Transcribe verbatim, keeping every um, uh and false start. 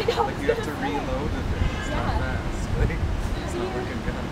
know. Like you have to reload the thing. It's Yeah. not fast. Like it's not looking good.